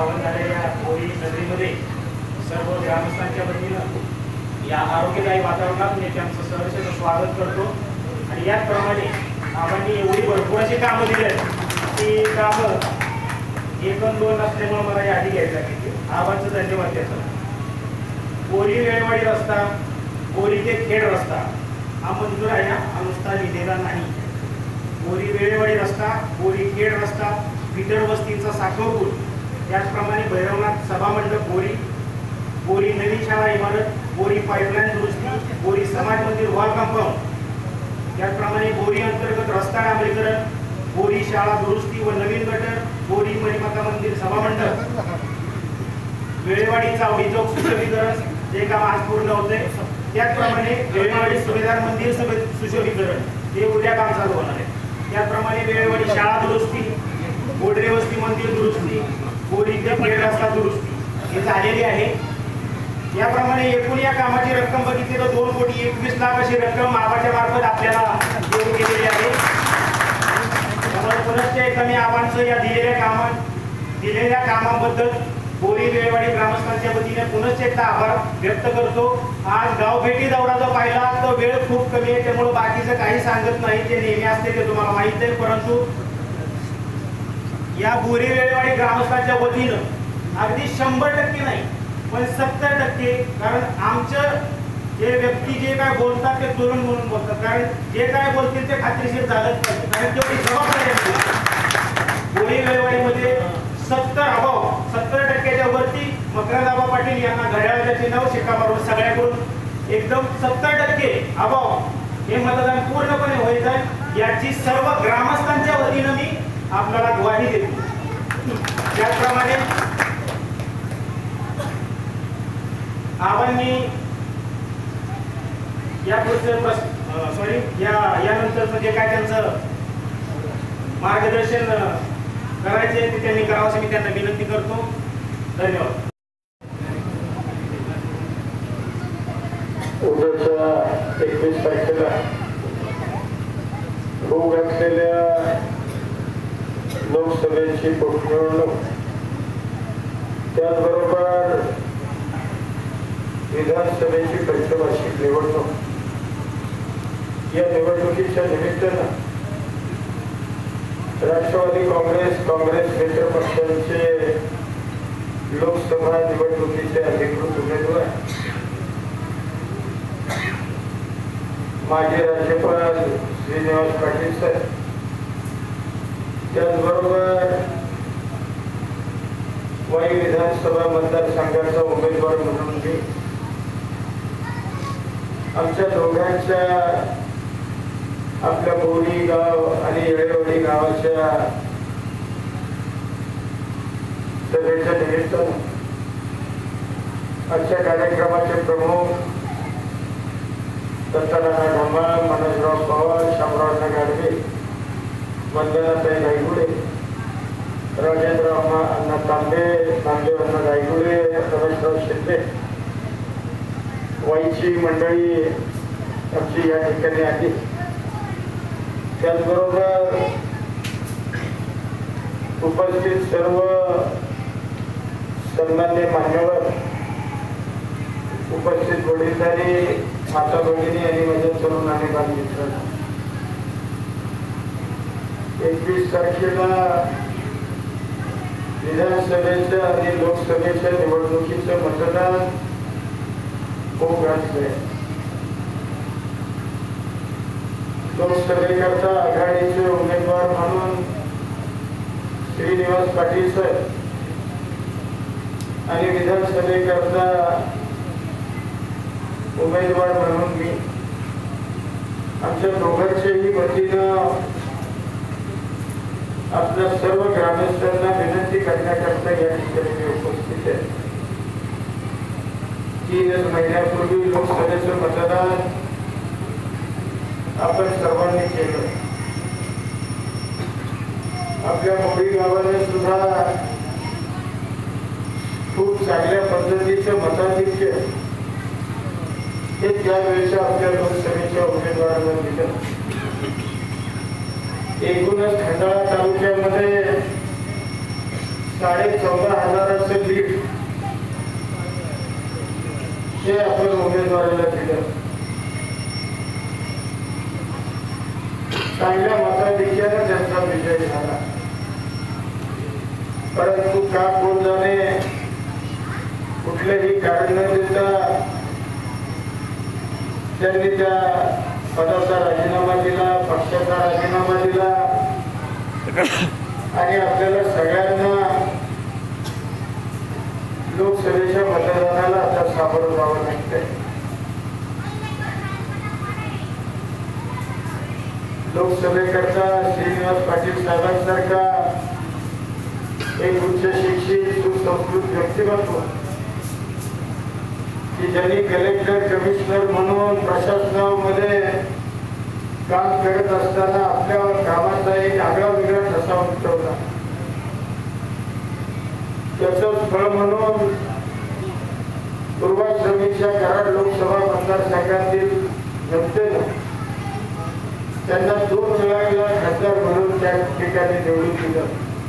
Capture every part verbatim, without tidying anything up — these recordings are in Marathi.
पावन झालेल्या बोरी नगरीमध्ये सर्व ग्रामस्थांच्या वतीनं या आरोग्यदायी वातावरणात मी त्यांचं सहर्ष स्वागत करतो। आणि याचप्रमाणे आपण एवढी भरपूर अशी कामं दिली आहेत की कामं एक दोन नसल्यामुळे मला यादी घ्यायला लागली। आबांचं धन्यवाद त्याचं। बोरी वेळवाडी रस्ता, बोरी ते खेड रस्ता हा मंजूर आहे ना, हा नुसता लिहिलेला नाही। बोरी वेळेवाडी रस्ता, बोरी खेड रस्ता, बिटर वस्तीचा साखर पूल, त्याचप्रमाणे भैरवनाथ सभामंडप बोरी, बोरी नवीन शाळा इमारत, बोरी पाईपलाईन दुरुस्ती, बोरी समाज मंदिर वॉल कंपाऊंड, त्याचप्रमाणे बोरी अंतर्गत रस्ता डांबरीकरण, बोरी शाळा दुरुस्ती व नवीन गटर, बोरी मणिमाता मंदिर सभामंडप, वेळेवाडी चावडी चौक सुशोभीकरण, जे काम आज पूर्ण होते। त्याचप्रमाणे वेळेवाडी सुभेदार मंदिर सुशोभीकरण, हे उद्या काम चालू होणार आहे। त्याचप्रमाणे वेळेवाडी शाळा दुरुस्ती, बोडरे वस्ती मंदिर दुरुस्ती, बोरी ते खेड रस्ता दुरुस्ती हे झालेली आहे। याप्रमाणे एकूण या कामाची रक्कम बघितली तर दोन कोटी एकवीस लाख अशी रक्कम आबाच्या मार्फत आपल्याला देऊ केलेली आहे। त्यामुळे पुनश्च एकदा मी आबांचं या दिलेल्या कामा दिलेल्या कामाबद्दल बोरी वेळेवाडी ग्रामस्थांच्या वतीने पुनश्च एकदा आभार व्यक्त करतो। आज गावभेटी दौरा जो पाहिला तो वेळ खूप कमी आहे, त्यामुळे बाकीचं काही सांगत नाही, जे नेहमी असते ते तुम्हाला माहित आहे। परंतु या बोरी वेळेवाडी ग्रामस्थांच्या वतीनं अगदी शंभर टक्के नाही पण सत्तर टक्के, कारण आमचं जे व्यक्ती जे काय बोलतात ते तुरून म्हणून बोलतात, कारण जे काय बोलतील ते खात्रीशीर झालंच पाहिजे, कारण तेवढी जबाबदारी आहे। बोरी वेळेवाडीमध्ये सत्तर अभाव सत्तर टक्क्याच्या वरती मकरंदाबा पाटील यांना घड्याळाच्या चिन्हावर शिक्का मारून सगळ्याकडून एकदम सत्तर टक्के अभाव हे मतदान पूर्णपणे व्हायचं आहे, याची सर्व ग्रामस्थांच्या वतीनं मी आपल्याला ग्वाही देतो। त्याचप्रमाणे आबांनी या पुढचं सॉरी या यानंतर जे काय त्यांचं मार्गदर्शन करायचे ते त्यांनी करावं असं मी त्यांना विनंती करतो। धन्यवाद। उद्याच्या एकवीस तारखेला होऊ घातलेल्या लोकसभेची पोटनिवडणूक, त्याचबरोबर विधानसभेची पंचवार्षिक निवडणूक, या निवडणुकीच्या निमित्तानं राष्ट्रवादी काँग्रेस काँग्रेस मित्र पक्षांचे लोकसभा निवडणुकीचे अधिकृत उमेदवार माजी राज्यपाल श्रीनिवास पाटील साहेब, त्याचबरोबर वाई विधानसभा मतदारसंघाचा उमेदवार म्हणून मी आमच्या दोघांच्या आपल्या बोरी गाव आणि येळेवाडी गावाच्या सभेच्या निमित्तानं आजच्या कार्यक्रमाचे प्रमुख दत्तानाना ढमाळ, मनोजराव पवार, शामराव गाडगे, वंदनाताई गायगुडे, राजेंद्र अण्णा तांबे, नामदेव अण्णा गायगुडे, रमेशराव शिंदे, वाईची मंडळी आमची या ठिकाणी आली। त्याचबरोबर उपस्थित सर्व सन्मान्य मान्यवर, उपस्थित वडीलधारी माता भगिनी आणि माझ्या तरुण आणि बालमित्रांनो, एकवीस तारखेला विधानसभेच्या आणि लोकसभेच्या निवडणुकीचं मतदान होऊ घातलंय। लोकसभेकरता आघाडीचे उमेदवार म्हणून श्रीनिवास पाटील साहेब आणि विधानसभेकरता उमेदवार म्हणून मी, आमच्या दोघांच्याही वतीनं आपल्या सर्व ग्रामस्थांना विनंती करण्याकरता या ठिकाणी उपस्थित आहे। तीन महिन्यापूर्वी लोकसभेचं मतदान आपण सर्वांनी केलं। आपल्या मोडी गावाने सुद्धा खूप चांगल्या पद्धतीचं मताधिक्य हे त्यावेळेच्या आपल्या लोकसभेच्या उमेदवारांना दिलं। एकूणच खंडाळा तालुक्यामध्ये साडे चौदा हजाराचं लीड हे आपण उमेदवाराला दिलं. चांगल्या मताधिक्याने त्यांचा विजय झाला. परंतु का कोण जाणे कुठलेही कारण न देता त्यांनी त्या पदाचा राजीनामा दिला, पक्षाचा राजीनामा दिला आणि आपल्याला सगळ्यांना लोकसभेच्या मतदानाला आता सामोरं जावं लागतंय. लोकसभेकरता श्रीनिवास पाटील साहेबांसारखा एक उच्च शिक्षित सुसंस्कृत व्यक्तिमत्व की ज्यांनी कलेक्टर कमिशनर म्हणून प्रशासनामध्ये काम करत असताना आपल्या कामाचा एक आगळा वेगळा ठसा उमटवला. त्याचं फळ म्हणून पूर्वाश्रमीच्या कराड लोकसभा मतदारसंघातील जनतेनं त्यांना दोन वेळा खासदार म्हणून त्या ठिकाणी निवडून दिलं.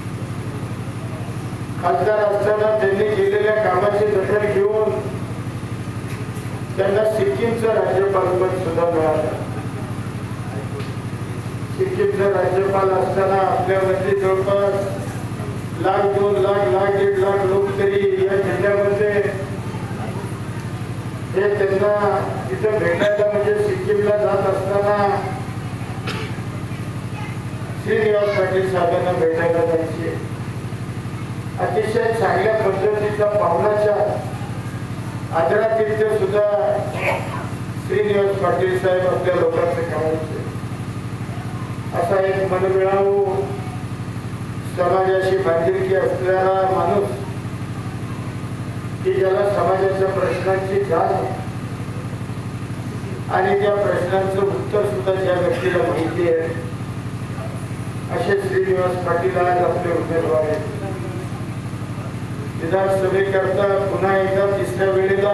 खासदार असताना त्यांनी केलेल्या कामाची दखल घेऊन त्यांना सिक्कीमचं राज्यपालपद सुद्धा मिळालं. सिक्कीमचं राज्यपाल असताना आपल्यामध्ये जवळपास लाख दोन लाख लाख दीड लाख लोक तरी या जिल्ह्यामध्ये हे त्यांना तिथं भेटायला म्हणजे सिक्कीमला जात असताना श्रीनिवास पाटील साहेबांना भेटायला जायचे. अतिशय चांगल्या पद्धतीचा पाहुणाच्या आदरातिथ्य सुद्धा श्रीनिवास पाटील साहेब आपल्या लोकांचे करायचे. असा एक मनमिळावू समाजाशी बांधिलकी असलेला माणूस की ज्याला समाजाच्या प्रश्नांची जाण आणि त्या प्रश्नांचं उत्तर सुद्धा ज्या व्यक्तीला माहिती आहे असे श्रीनिवास पाटील आज आपले उमेदवार आहेत. विधानसभेकरता पुन्हा एकदा तिसऱ्या वेळेला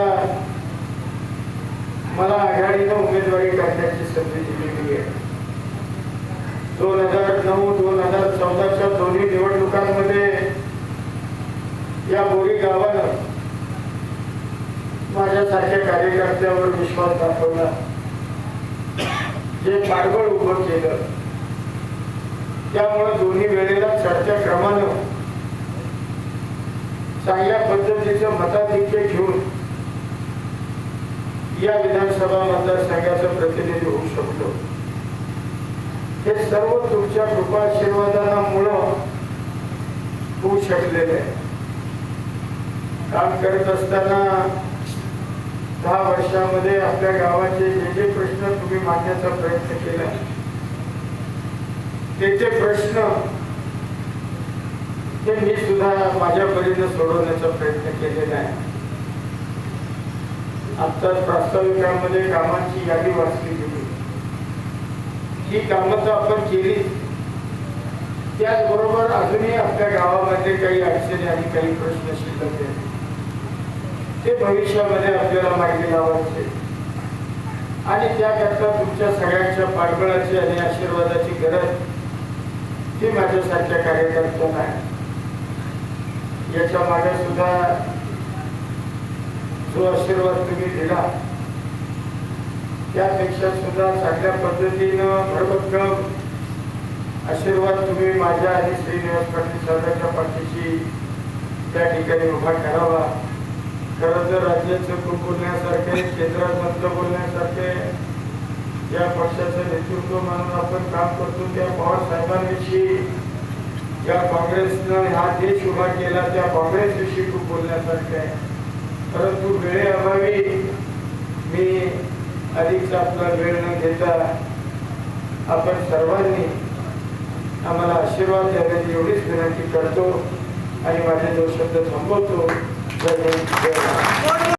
मला आघाडीनं उमेदवारी करण्याची संधी दिलेली आहे. दोन हजार नऊ दोन हजार चौदाच्या दोन्ही निवडणुकांमध्ये या बोरी गावानं माझ्यासारख्या कार्यकर्त्यावर विश्वास दाखवला. जे पाठबळ उभं केलं त्यामुळे दोन्ही वेळेला चढत्या क्रमानं चांगल्या पद्धतीचं मताधिक्य घेऊन या विधानसभा मतदारसंघाचं प्रतिनिधी होऊ शकतो. हे सर्व तुमच्या कृपा आशीर्वादामुळं होऊ शकलेलं आहे. काम करत असताना दहा वर्षामध्ये आपल्या गावाचे जे जे प्रश्न तुम्ही मांडण्याचा प्रयत्न केला ते ते प्रश्न ते मी सुद्धा माझ्या परीने सोडवण्याचा प्रयत्न केलेला आहे. आता प्रास्ताविकांमध्ये कामांची यादी वाचली गेली. ही कामं तर आपण केली, त्याचबरोबर अजूनही आपल्या गावामध्ये काही अडचणी आणि काही प्रश्न शिल्लक आहेत. ते भविष्यामध्ये आपल्याला मार्गी लावायचे आणि त्याकरता तुमच्या सगळ्यांच्या पाठबळाची आणि आशीर्वादाची गरज ही माझ्यासारख्या कार्यकर्त्यांना आहे. याच्या मागे सुद्धा जो आशीर्वाद तुम्ही दिला त्यापेक्षा सुद्धा चांगल्या पद्धतीनं भरभक्कम आशीर्वाद तुम्ही माझ्या आणि श्रीनिवास पाटील साहेबांच्या पाठीशी त्या ठिकाणी उभा करावा. खरं तर राज्याचं खूप बोलण्यासारखे, केंद्रात मंत्र बोलण्यासारखे, या पक्षाचं नेतृत्व म्हणून आपण काम करतो त्या पवार साहेबांविषयी, ज्या काँग्रेसनं हा देश उभा केला त्या काँग्रेसविषयी खूप बोलण्यासारखे आहे. परंतु वेळेअभावी मी अधिकचा आपला वेळ न घेता आपण सर्वांनी आम्हाला आशीर्वाद देण्याची एवढीच विनंती करतो आणि माझे दोन शब्द थांबवतो. जय हिंद, जय महाराष्ट्र.